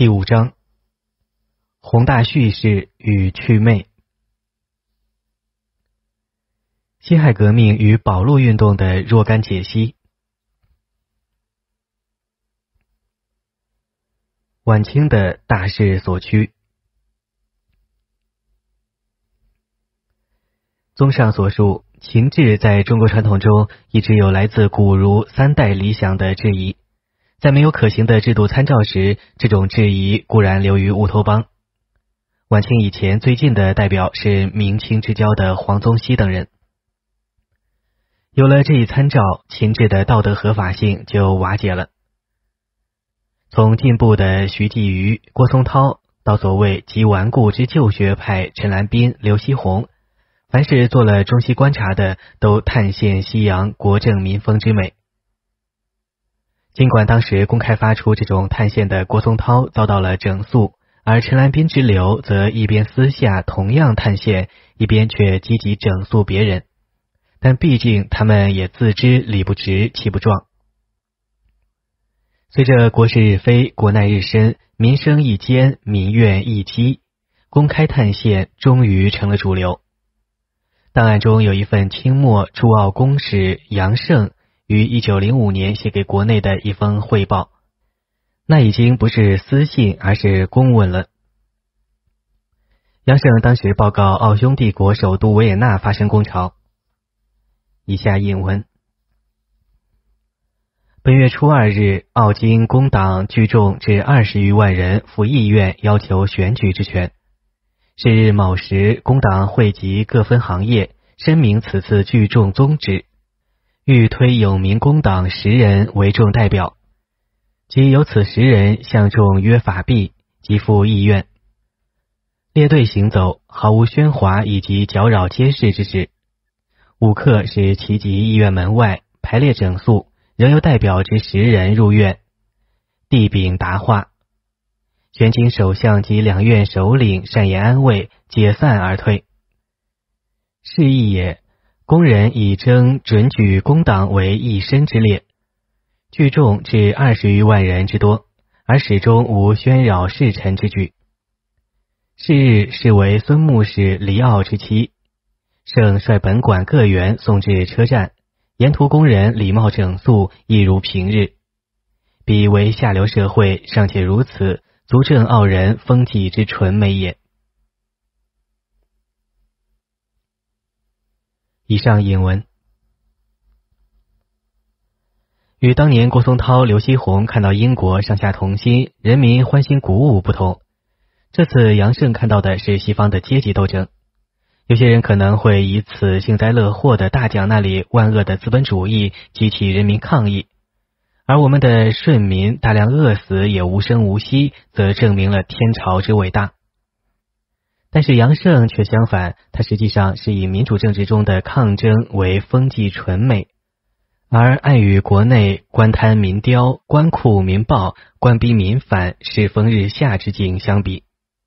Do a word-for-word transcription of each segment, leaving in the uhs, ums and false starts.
第五章，宏大叙事与祛魅。辛亥革命与保路运动的若干解析。晚清的大势所趋。综上所述，秦制在中国传统中一直有来自古儒三代理想的质疑，在没有可行的制度参照时，这种质疑固然流于乌托邦。晚清以前最近的代表是明清之交的黄宗羲等人。有了这一参照，秦制的道德合法性就瓦解了。从进步的徐继瑜、郭松涛到所谓极顽固之旧学派陈岚斌、刘锡鸿，凡是做了中西观察的，都探现西洋国政民风之美。尽管当时公开发出这种探现的郭松涛遭到了整肃，而陈岚斌之流则一边私下同样探现，一边却积极整肃别人，但毕竟他们也自知理不直气不壮。随着国事日非，国难日深，民生一艰，民怨一激，公开探现终于成了主流。档案中有一份清末驻澳公使杨胜于一九零五年写给国内的一封汇报，那已经不是私信，而是公文了。杨胜当时报告奥匈帝国首都维也纳发生工潮。以下引文：本月初二日，澳经工党聚众至二十余万人赴议院要求选举之权。是日某时，工党汇集各分行业，申明此次聚众宗旨，欲推有名工党十人为众代表，即由此十人向众约法币，即赴议院。列队行走，毫无喧哗以及搅扰街市之事。午刻使齐集议院门外，排列整肃，仍由代表之十人入院，递禀答话。玄经首相及两院首领善言安慰，解散而退。是义也，工人以征准举工党为一身之列，聚众至二十余万人之多，而始终无喧扰世臣之举。是日是为孙牧使离澳之期，盛率本馆各员送至车站，沿途工人礼貌整肃，一如平日。彼为下流社会，尚且如此，足证澳人风纪之纯美也。以上引文与当年郭松涛、刘锡鸿看到英国上下同心，人民欢欣鼓舞不同，这次杨胜看到的是西方的阶级斗争。有些人可能会以此幸灾乐祸的大讲那里万恶的资本主义激起人民抗议，而我们的顺民大量饿死也无声无息，则证明了天朝之伟大。但是杨胜却相反，他实际上是以民主政治中的抗争为风纪纯美，而暗与国内官贪民刁、官酷民暴、官逼民反、世风日下之境相比。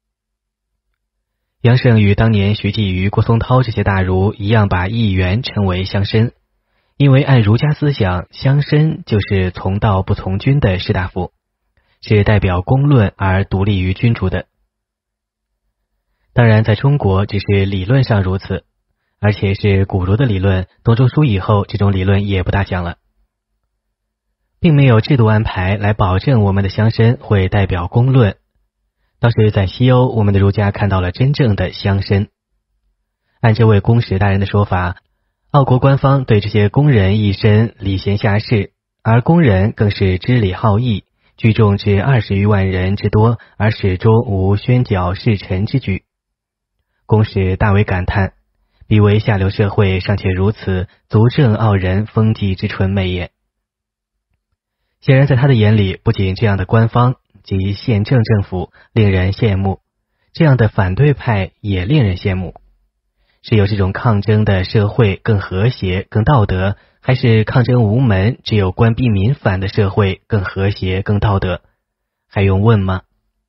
杨胜与当年徐继瑜、郭松涛这些大儒一样，把议员称为乡绅，因为按儒家思想，乡绅就是从道不从军的士大夫，是代表公论而独立于君主的。当然在中国只是理论上如此，而且是古儒的理论，董仲舒以后这种理论也不大讲了，并没有制度安排来保证我们的乡绅会代表公论。倒是在西欧，我们的儒家看到了真正的乡绅。按这位公使大人的说法，澳国官方对这些工人一身礼贤下士，而工人更是知礼好义，聚众至二十余万人之多，而始终无宣剿世臣之举。公使大为感叹，彼为下流社会尚且如此，足证澳人风纪之纯美也。显然在他的眼里，不仅这样的官方及宪政政府令人羡慕，这样的反对派也令人羡慕。是有这种抗争的社会更和谐更道德，还是抗争无门只有官逼民反的社会更和谐更道德？还用问吗？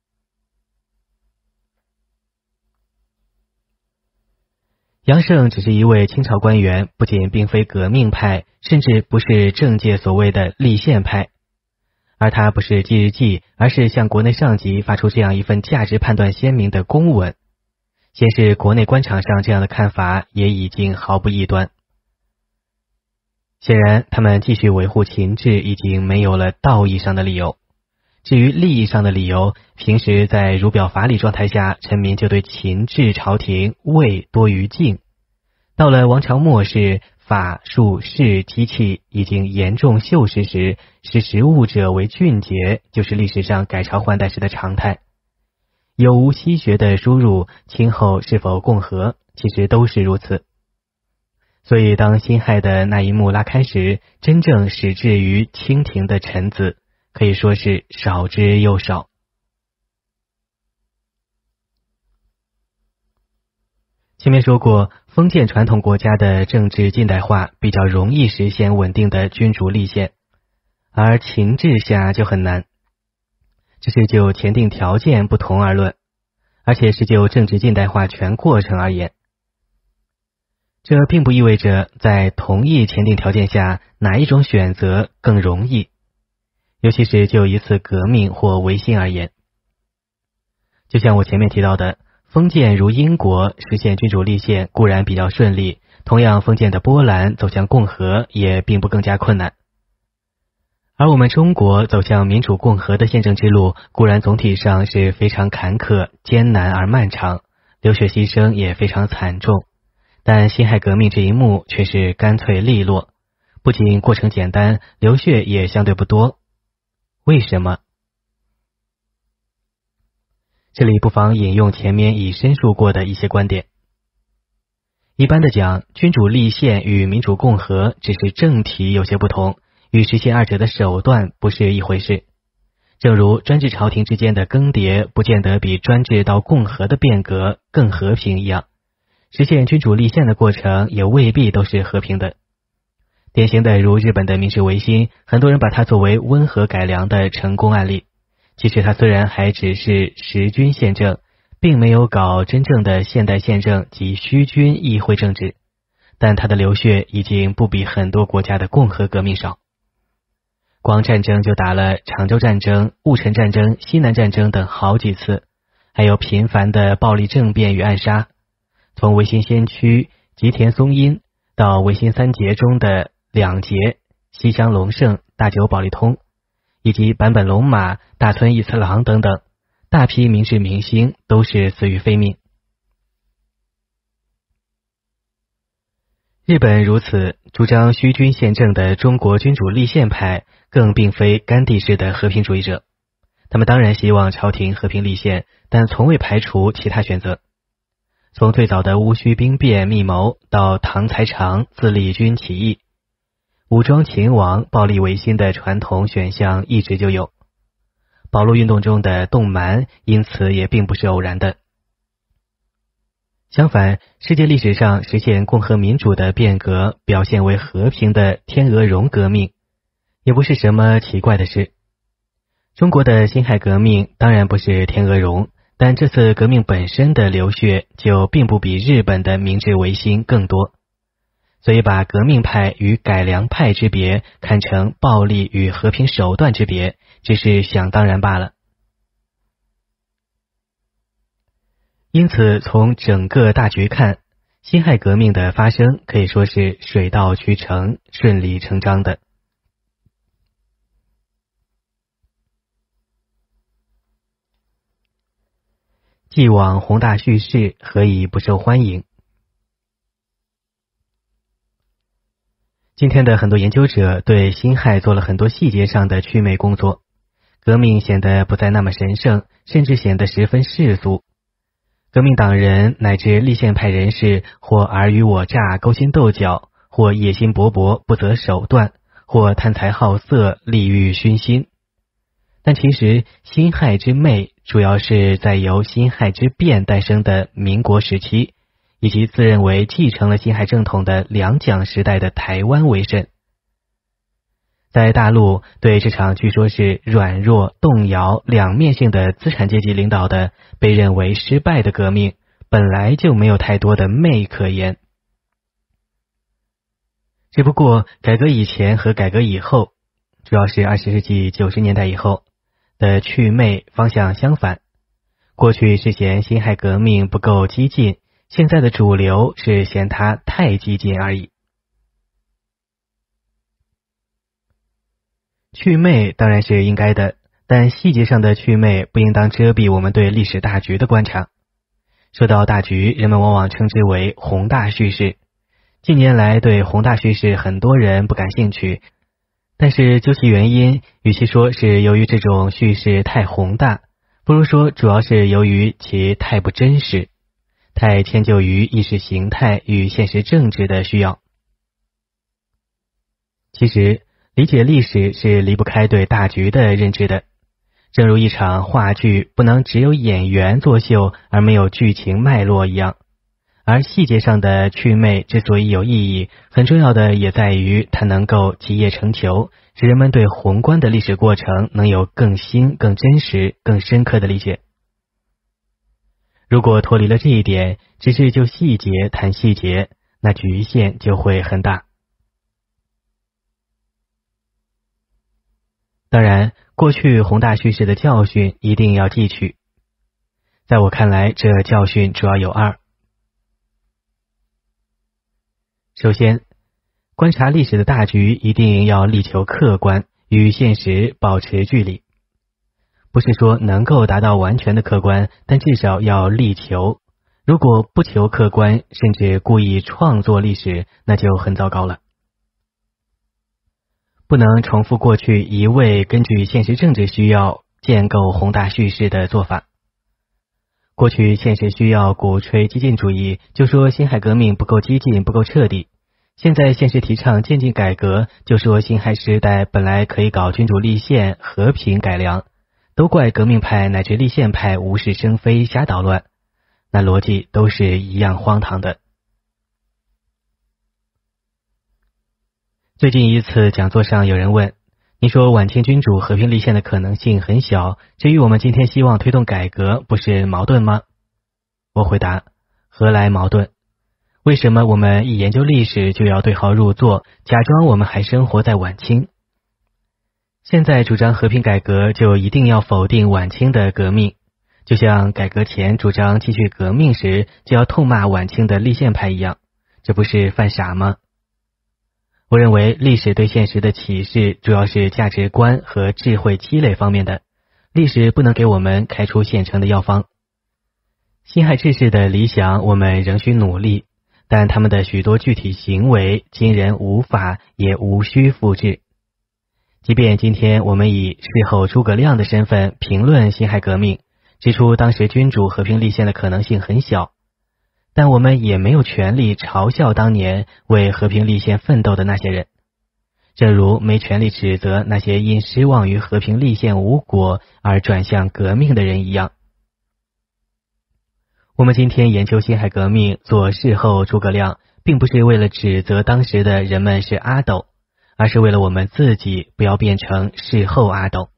杨胜只是一位清朝官员，不仅并非革命派，甚至不是政界所谓的立宪派， 而它不是记日记，而是向国内上级发出这样一份价值判断鲜明的公文。显示国内官场上这样的看法也已经毫不异端。显然，他们继续维护秦制已经没有了道义上的理由。至于利益上的理由，平时在儒表法理状态下，臣民就对秦制朝廷畏多于敬。到了王朝末世，法术士机器已经严重锈蚀时，识时务者为俊杰，就是历史上改朝换代时的常态。有无西学的输入，今后是否共和，其实都是如此。所以当辛亥的那一幕拉开时，真正始至于清廷的臣子可以说是少之又少。前面说过，封建传统国家的政治近代化比较容易实现稳定的君主立宪，而秦制下就很难。这是就前定条件不同而论，而且是就政治近代化全过程而言。这并不意味着在同一前定条件下哪一种选择更容易，尤其是就一次革命或维新而言。就像我前面提到的，封建如英国实现君主立宪固然比较顺利，同样封建的波兰走向共和也并不更加困难。而我们中国走向民主共和的宪政之路，固然总体上是非常坎坷、艰难而漫长，流血牺牲也非常惨重，但辛亥革命这一幕却是干脆利落，不仅过程简单，流血也相对不多。为什么？这里不妨引用前面已申述过的一些观点。一般的讲，君主立宪与民主共和只是政体有些不同，与实现二者的手段不是一回事。正如专制朝廷之间的更迭不见得比专制到共和的变革更和平一样，实现君主立宪的过程也未必都是和平的。典型的如日本的明治维新，很多人把它作为温和改良的成功案例。其实它虽然还只是实君宪政，并没有搞真正的现代宪政及虚君议会政治，但它的流血已经不比很多国家的共和革命少。光战争就打了长洲战争、戊辰战争、西南战争等好几次，还有频繁的暴力政变与暗杀。从维新先驱吉田松阴到维新三杰中的两杰西乡隆盛、大久保利通，以及坂本龙马、大村义次郎等等，大批明治明星都是死于非命。日本如此，主张虚君宪政的中国君主立宪派更并非甘地式的和平主义者，他们当然希望朝廷和平立宪，但从未排除其他选择。从最早的戊戌兵变密谋到唐才常自立军起义，武装秦王、暴力维新的传统选项一直就有。保路运动中的动蛮因此也并不是偶然的。相反，世界历史上实现共和民主的变革表现为和平的天鹅绒革命，也不是什么奇怪的事。中国的辛亥革命当然不是天鹅绒，但这次革命本身的流血就并不比日本的明治维新更多。所以把革命派与改良派之别看成暴力与和平手段之别，只是想当然罢了。因此从整个大局看，辛亥革命的发生可以说是水到渠成、顺理成章的。既往宏大叙事，何以不受欢迎？今天的很多研究者对辛亥做了很多细节上的祛魅工作，革命显得不再那么神圣，甚至显得十分世俗。革命党人乃至立宪派人士或尔虞我诈、勾心斗角，或野心勃勃、不择手段，或贪财好色、利欲熏心。但其实辛亥之魅主要是在由辛亥之变诞生的民国时期，以及自认为继承了辛亥正统的两蒋时代的台湾为甚。在大陆，对这场据说是软弱、动摇、两面性的资产阶级领导的被认为失败的革命，本来就没有太多的魅可言。只不过改革以前和改革以后， 主要是二十世纪九十年代以后的祛魅方向相反。过去是嫌辛亥革命不够激进，现在的主流是嫌它太激进而已。祛魅当然是应该的，但细节上的祛魅不应当遮蔽我们对历史大局的观察。说到大局，人们往往称之为宏大叙事。近年来对宏大叙事很多人不感兴趣，但是究其原因，与其说是由于这种叙事太宏大，不如说主要是由于其太不真实，太迁就于意识形态与现实政治的需要。其实理解历史是离不开对大局的认知的，正如一场话剧不能只有演员作秀而没有剧情脉络一样。而细节上的祛魅之所以有意义，很重要的也在于它能够集腋成裘，使人们对宏观的历史过程能有更新、更真实、更深刻的理解。如果脱离了这一点，只是就细节谈细节，那局限就会很大。当然，过去宏大叙事的教训一定要记取。在我看来，这教训主要有二。首先，观察历史的大局一定要力求客观，与现实保持距离。不是说能够达到完全的客观，但至少要力求。如果不求客观，甚至故意创作历史，那就很糟糕了。不能重复过去一味根据现实政治需要建构宏大叙事的做法。过去现实需要鼓吹激进主义，就说辛亥革命不够激进不够彻底。现在现实提倡渐进改革，就说辛亥时代本来可以搞君主立宪和平改良，都怪革命派乃至立宪派无事生非瞎捣乱，那逻辑都是一样荒唐的。最近一次讲座上有人问，你说晚清君主和平立宪的可能性很小，至于我们今天希望推动改革，不是矛盾吗？我回答，何来矛盾？为什么我们一研究历史就要对号入座，假装我们还生活在晚清？现在主张和平改革，就一定要否定晚清的革命，就像改革前主张继续革命时，就要痛骂晚清的立宪派一样，这不是犯傻吗？我认为历史对现实的启示主要是价值观和智慧积累方面的，历史不能给我们开出现成的药方。辛亥志士的理想我们仍需努力，但他们的许多具体行为今人无法也无需复制。即便今天我们以事后诸葛亮的身份评论辛亥革命，指出当时君主和平立宪的可能性很小，但我们也没有权利嘲笑当年为和平立宪奋斗的那些人，正如没权利指责那些因失望于和平立宪无果而转向革命的人一样。我们今天研究辛亥革命做事后诸葛亮，并不是为了指责当时的人们是阿斗，而是为了我们自己不要变成事后阿斗。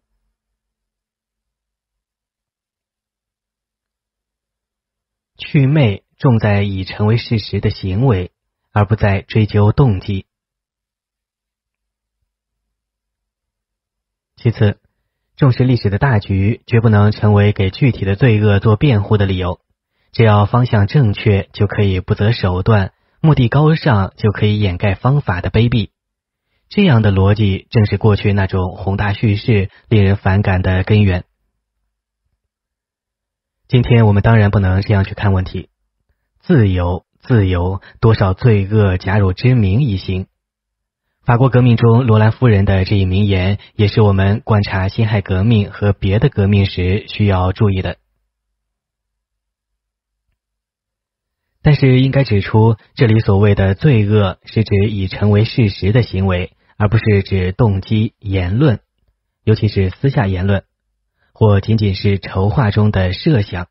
祛魅重在已成为事实的行为，而不在追究动机。其次，重视历史的大局绝不能成为给具体的罪恶做辩护的理由。只要方向正确，就可以不择手段，目的高尚，就可以掩盖方法的卑鄙。这样的逻辑正是过去那种宏大叙事令人反感的根源。今天我们当然不能这样去看问题。自由，自由，多少罪恶假汝之名一行。法国革命中罗兰夫人的这一名言，也是我们观察辛亥革命和别的革命时需要注意的。但是应该指出，这里所谓的罪恶是指已成为事实的行为，而不是指动机、言论，尤其是私下言论，或仅仅是筹划中的设想。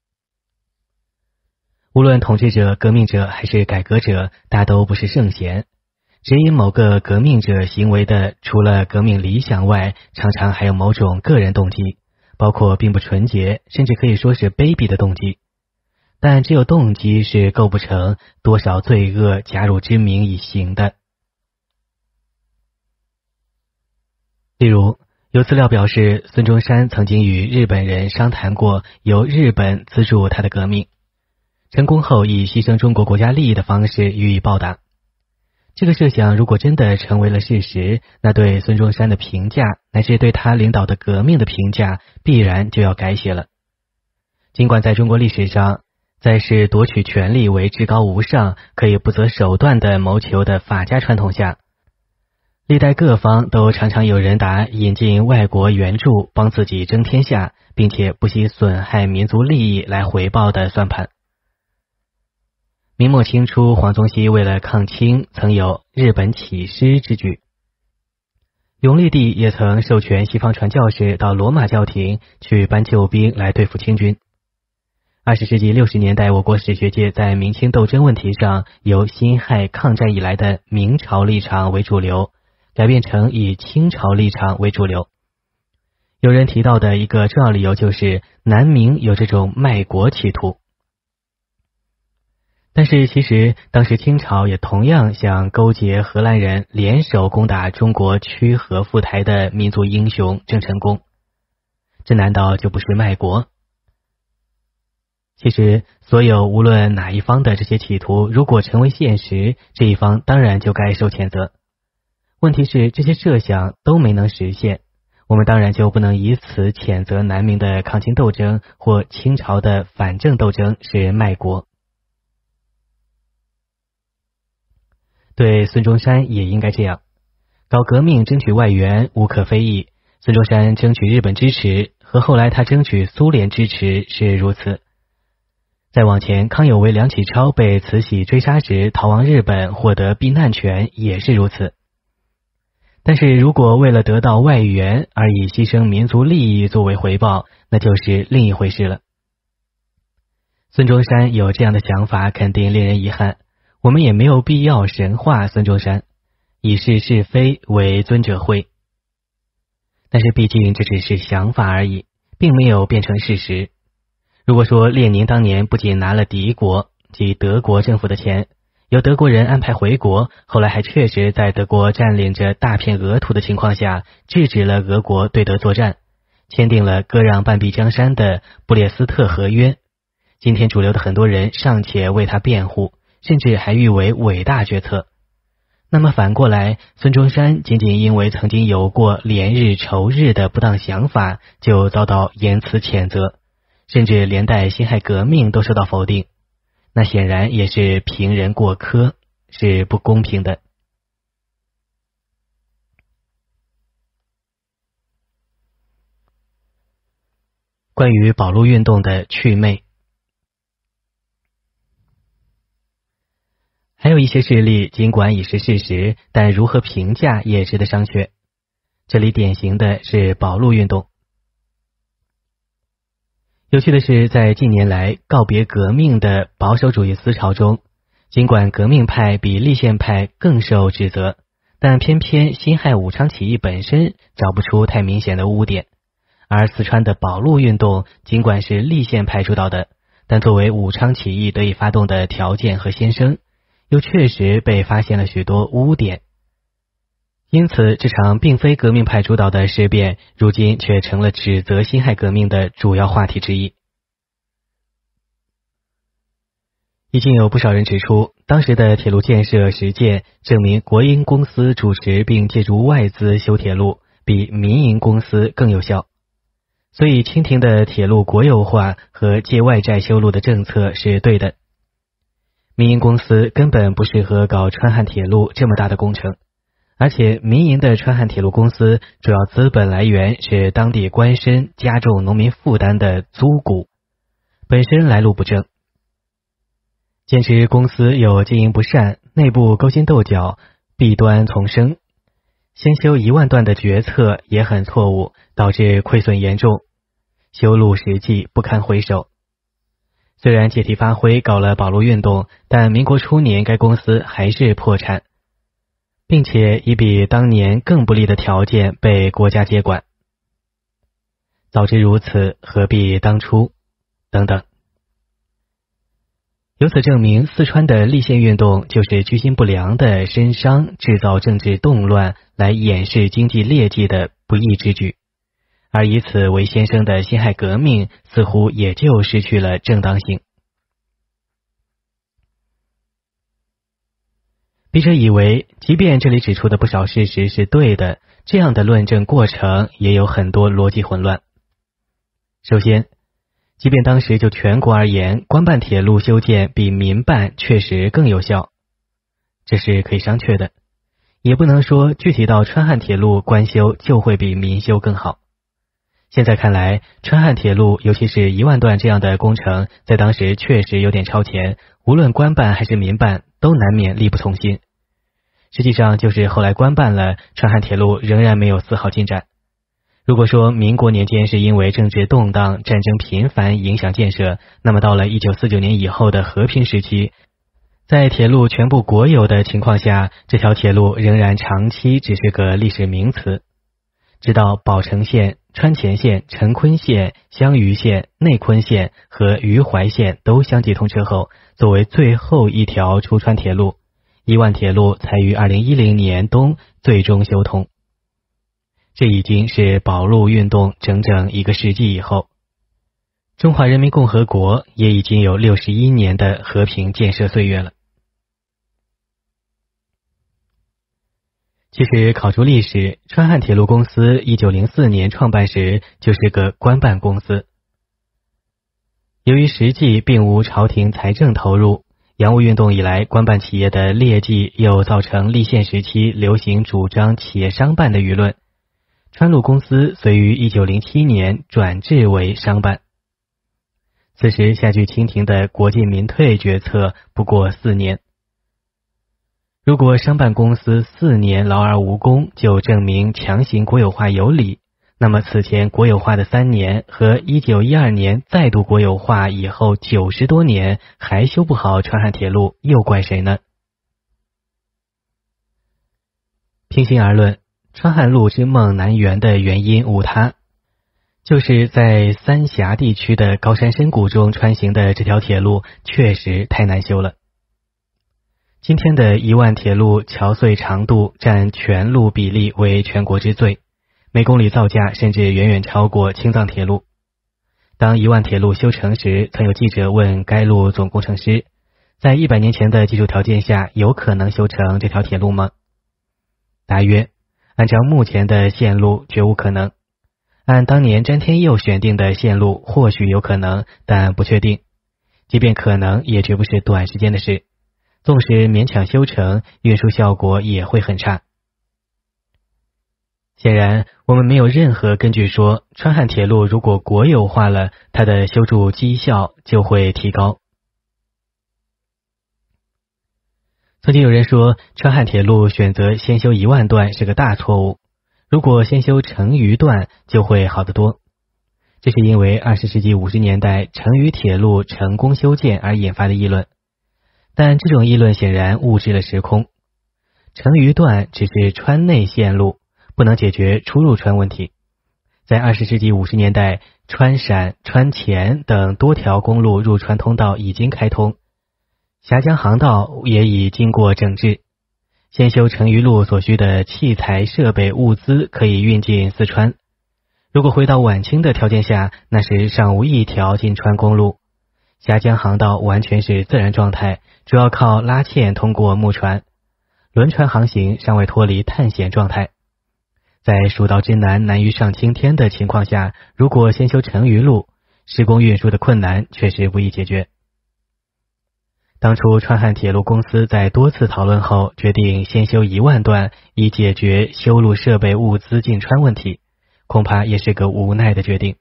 无论统治者、革命者还是改革者，大都不是圣贤。指引某个革命者行为的，除了革命理想外，常常还有某种个人动机，包括并不纯洁，甚至可以说是卑鄙的动机。但只有动机是构不成多少罪恶假汝之名以行的。 例如，有资料表示，孙中山曾经与日本人商谈过由日本资助他的革命，成功后以牺牲中国国家利益的方式予以报答。这个设想如果真的成为了事实，那对孙中山的评价乃至对他领导的革命的评价必然就要改写了。尽管在中国历史上，在视夺取权力为至高无上、可以不择手段的谋求的法家传统下，历代各方都常常有人打引进外国援助帮自己争天下，并且不惜损害民族利益来回报的算盘。明末清初，黄宗羲为了抗清，曾有日本起师之举。永历帝也曾授权西方传教士到罗马教廷去搬救兵来对付清军。二十世纪六十年代，我国史学界在明清斗争问题上由辛亥抗战以来的明朝立场为主流，改变成以清朝立场为主流。有人提到的一个重要理由就是南明有这种卖国企图。但是其实当时清朝也同样想勾结荷兰人联手攻打中国驱荷赴台的民族英雄郑成功，这难道就不是卖国？其实所有无论哪一方的这些企图如果成为现实，这一方当然就该受谴责。问题是这些设想都没能实现，我们当然就不能以此谴责南明的抗清斗争或清朝的反正斗争是卖国。对孙中山也应该这样，搞革命争取外援无可非议，孙中山争取日本支持和后来他争取苏联支持是如此。再往前，康有为、梁启超被慈禧追杀时逃往日本获得避难权也是如此。但是如果为了得到外援而以牺牲民族利益作为回报，那就是另一回事了。孙中山有这样的想法肯定令人遗憾，我们也没有必要神化孙中山，以是是非为尊者讳。但是毕竟这只是想法而已，并没有变成事实。如果说列宁当年不仅拿了敌国即德国政府的钱，由德国人安排回国，后来还确实在德国占领着大片俄土的情况下，制止了俄国对德作战，签订了割让半壁江山的布列斯特合约，今天主流的很多人尚且为他辩护，甚至还誉为伟大决策。那么反过来，孙中山仅仅因为曾经有过连日仇日的不当想法，就遭到言辞谴责，甚至连带辛亥革命都受到否定，那显然也是平人过苛，是不公平的。关于保路运动的祛魅，还有一些事例尽管已是事实，但如何评价也值得商榷。这里典型的是保路运动。有趣的是，在近年来告别革命的保守主义思潮中，尽管革命派比立宪派更受指责，但偏偏辛亥武昌起义本身找不出太明显的污点，而四川的保路运动尽管是立宪派主导的，但作为武昌起义得以发动的条件和先声，又确实被发现了许多污点。因此这场并非革命派主导的事变，如今却成了指责辛亥革命的主要话题之一。已经有不少人指出，当时的铁路建设实践证明国营公司主持并借助外资修铁路比民营公司更有效，所以清廷的铁路国有化和借外债修路的政策是对的。民营公司根本不适合搞川汉铁路这么大的工程，而且民营的川汉铁路公司主要资本来源是当地官绅加重农民负担的租股，本身来路不正。坚持公司有经营不善，内部勾心斗角，弊端丛生，先修一万段的决策也很错误，导致亏损严重，修路实际不堪回首。虽然借题发挥搞了保路运动，但民国初年该公司还是破产，并且以比当年更不利的条件被国家接管。早知如此，何必当初？等等。由此证明，四川的立宪运动就是居心不良的绅商制造政治动乱来掩饰经济劣迹的不义之举，而以此为先生的辛亥革命似乎也就失去了正当性。笔者以为，即便这里指出的不少事实是对的，这样的论证过程也有很多逻辑混乱。首先，即便当时就全国而言，官办铁路修建比民办确实更有效，这是可以商榷的，也不能说具体到川汉铁路官修就会比民修更好。现在看来，川汉铁路尤其是一万段这样的工程，在当时确实有点超前，无论官办还是民办都难免力不从心。实际上就是后来官办了，川汉铁路仍然没有丝毫进展。如果说民国年间是因为政治动荡、战争频繁影响建设，那么到了一九四九年以后的和平时期，在铁路全部国有的情况下，这条铁路仍然长期只是个历史名词。直到宝成线、川黔线、陈昆线、襄余线、内昆线和余淮线都相继通车后，作为最后一条出川铁路，一万铁路才于二零一零年冬最终修通。这已经是保路运动整整一个世纪以后，中华人民共和国也已经有六十一年的和平建设岁月了。其实考出历史，川汉铁路公司一九零四年创办时就是个官办公司。由于实际并无朝廷财政投入，洋务运动以来，官办企业的劣迹又造成立宪时期流行主张企业商办的舆论。川路公司遂于一九零七年转制为商办。此时下距清廷的国进民退决策不过四年。如果商办公司四年劳而无功，就证明强行国有化有理，那么此前国有化的三年和一九一二年再度国有化以后九十多年还修不好川汉铁路，又怪谁呢？平心而论，川汉路之梦难圆的原因无他，就是在三峡地区的高山深谷中穿行的这条铁路确实太难修了。今天的一万铁路桥隧长度占全路比例为全国之最，每公里造价甚至远远超过青藏铁路。当一万铁路修成时，曾有记者问该路总工程师，在一百年前的技术条件下，有可能修成这条铁路吗？答曰，按照目前的线路绝无可能，按当年詹天佑选定的线路或许有可能，但不确定，即便可能也绝不是短时间的事，纵使勉强修成，运输效果也会很差。显然，我们没有任何根据说川汉铁路如果国有化了，它的修筑绩效就会提高。曾经有人说，川汉铁路选择先修一万段是个大错误，如果先修成余段就会好得多。这是因为二十世纪五十年代成余铁路成功修建而引发的议论。但这种议论显然误置了时空。成余段只是川内线路，不能解决出入川问题。在二十世纪五十年代，川陕、川黔等多条公路入川通道已经开通，峡江航道也已经过整治。先修成余路所需的器材、设备、物资可以运进四川。如果回到晚清的条件下，那时尚无一条进川公路，峡江航道完全是自然状态，主要靠拉纤通过木船，轮船航行尚未脱离探险状态。在蜀道之南难于上青天的情况下，如果先修成余路，施工运输的困难确实不易解决。当初川汉铁路公司在多次讨论后，决定先修一万段，以解决修路设备物资进川问题，恐怕也是个无奈的决定。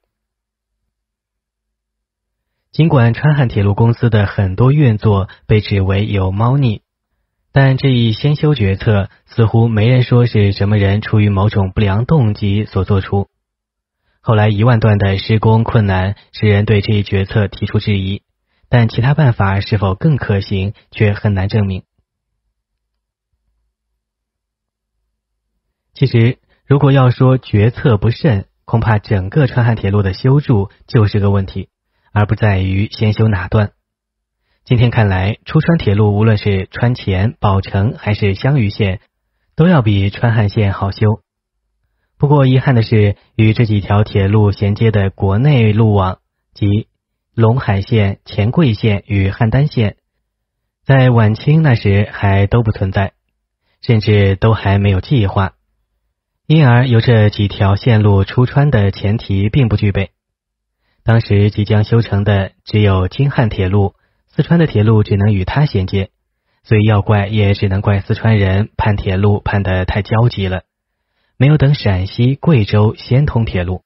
尽管川汉铁路公司的很多运作被指为有猫腻，但这一先修决策似乎没人说是什么人出于某种不良动机所做出。后来一万段的施工困难使人对这一决策提出质疑，但其他办法是否更可行却很难证明。其实如果要说决策不慎，恐怕整个川汉铁路的修筑就是个问题，而不在于先修哪段。今天看来，出川铁路无论是川黔、宝成还是襄余线，都要比川汉线好修。 不过遗憾的是，与这几条铁路衔接的国内路网，即陇海线、黔桂线与邯郸线，在晚清那时还都不存在，甚至都还没有计划，因而由这几条线路出川的前提并不具备。当时即将修成的只有京汉铁路，四川的铁路只能与它衔接，所以要怪也只能怪四川人盼铁路盼得太焦急了，没有等陕西、贵州先通铁路。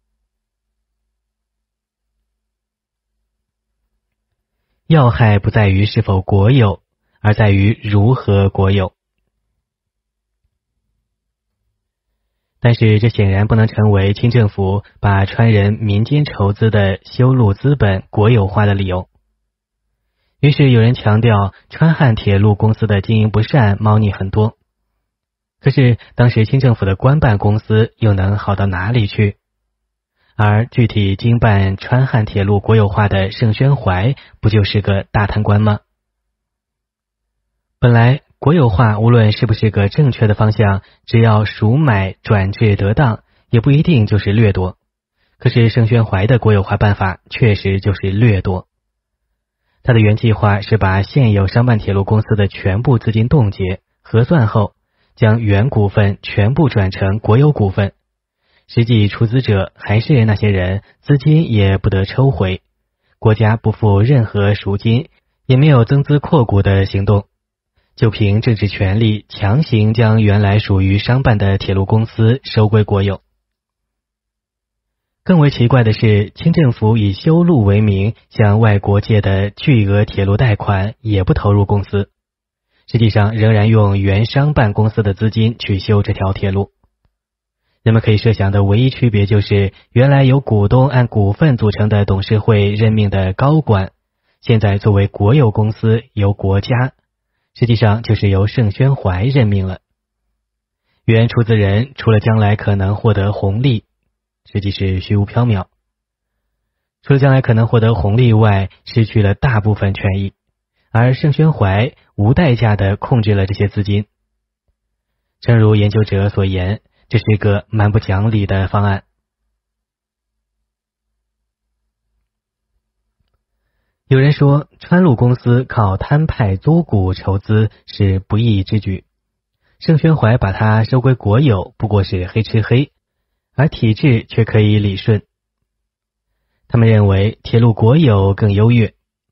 要害不在于是否国有，而在于如何国有。但是这显然不能成为清政府把川人民间筹资的修路资本国有化的理由。于是有人强调川汉铁路公司的经营不善，猫腻很多。可是当时清政府的官办公司又能好到哪里去？而具体经办川汉铁路国有化的盛宣怀不就是个大贪官吗？本来国有化无论是不是个正确的方向，只要赎买转制得当，也不一定就是掠夺。可是盛宣怀的国有化办法确实就是掠夺。他的原计划是把现有商办铁路公司的全部资金冻结，核算后将原股份全部转成国有股份，实际出资者还是那些人，资金也不得抽回，国家不付任何赎金，也没有增资扩股的行动，就凭政治权力强行将原来属于商办的铁路公司收归国有。更为奇怪的是，清政府以修路为名向外国借的巨额铁路贷款也不投入公司，实际上仍然用原商办公司的资金去修这条铁路。人们可以设想的唯一区别就是，原来由股东按股份组成的董事会任命的高管，现在作为国有公司由国家，实际上就是由盛宣怀任命了。原出资人除了将来可能获得红利，实际是虚无缥缈。除了将来可能获得红利外，失去了大部分权益，而盛宣怀无代价地控制了这些资金。正如研究者所言，这是个蛮不讲理的方案。有人说，川路公司靠摊派租股筹资是不义之举，盛宣怀把它收归国有不过是黑吃黑，而体制却可以理顺。他们认为铁路国有更优越。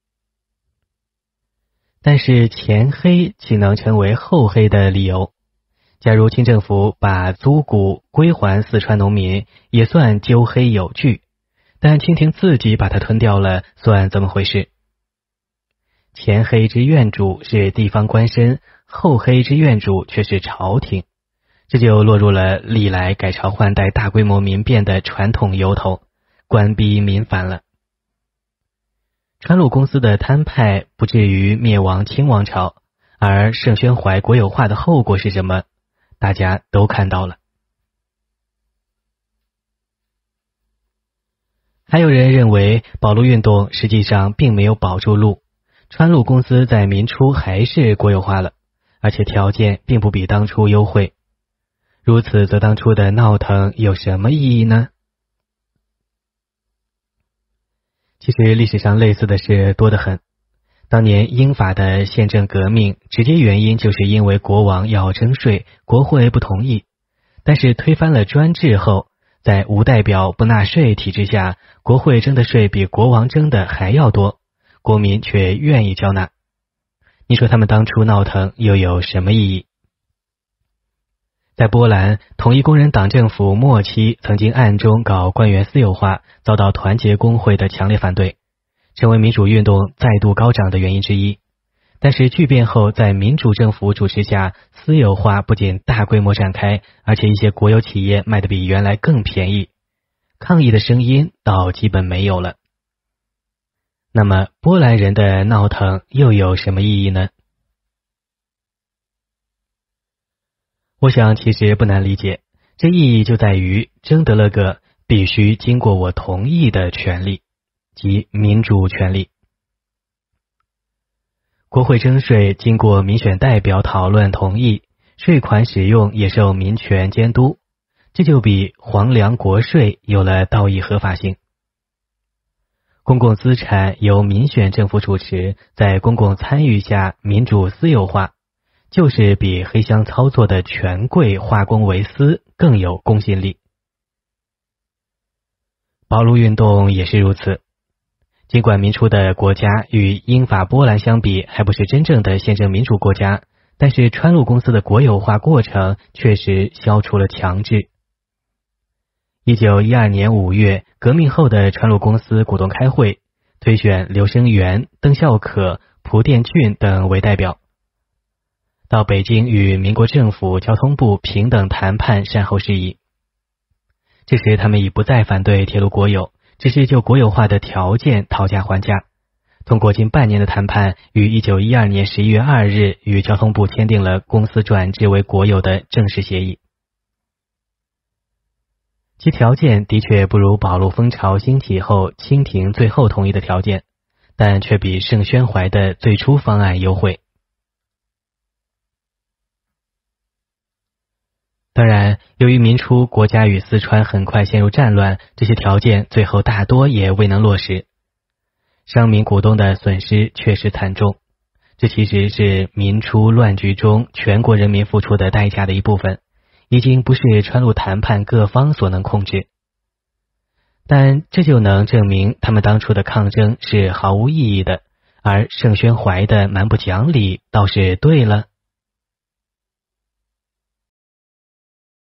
但是前黑岂能成为后黑的理由？假如清政府把租股归还四川农民，也算纠黑有据，但清廷自己把它吞掉了，算怎么回事？前黑之院主是地方官绅，后黑之院主却是朝廷，这就落入了历来改朝换代大规模民变的传统由头，官逼民反了。川路公司的摊派不至于灭亡清王朝，而盛宣怀国有化的后果是什么？大家都看到了。还有人认为保路运动实际上并没有保住路，川路公司在民初还是国有化了，而且条件并不比当初优惠。如此则当初的闹腾有什么意义呢？其实历史上类似的事多得很。当年英法的宪政革命，直接原因就是因为国王要征税，国会不同意。但是推翻了专制后，在无代表不纳税体制下，国会征的税比国王征的还要多，国民却愿意交纳。你说他们当初闹腾又有什么意义？在波兰，统一工人党政府末期曾经暗中搞官员私有化，遭到团结工会的强烈反对，成为民主运动再度高涨的原因之一。但是巨变后，在民主政府主持下，私有化不仅大规模展开，而且一些国有企业卖得比原来更便宜，抗议的声音倒基本没有了。那么波兰人的闹腾又有什么意义呢？我想其实不难理解，这意义就在于争得了个必须经过我同意的权利，即民主权利。国会征税经过民选代表讨论同意，税款使用也受民权监督， 这就比皇粮国税有了道义合法性。公共资产由民选政府主持，在公共参与下民主私有化，就是比黑箱操作的权贵化公为私更有公信力。保路运动也是如此。尽管民初的国家与英法波兰相比还不是真正的宪政民主国家，但是川路公司的国有化过程确实消除了强制。一九一二年五月，革命后的川路公司股东开会，推选刘声元、邓孝可、蒲殿俊等为代表，到北京与民国政府交通部平等谈判善后事宜。这时他们已不再反对铁路国有，只是就国有化的条件讨价还价。通过近半年的谈判，于一九一二年十一月二日与交通部签订了公司转制为国有的正式协议。其条件的确不如保路风潮兴起后清廷最后同意的条件，但却比盛宣怀的最初方案优惠。当然，由于民初国家与四川很快陷入战乱，这些条件最后大多也未能落实，商民股东的损失确实惨重，这其实是民初乱局中全国人民付出的代价的一部分，已经不是川路谈判各方所能控制。但这就能证明他们当初的抗争是毫无意义的，而盛宣怀的蛮不讲理倒是对了。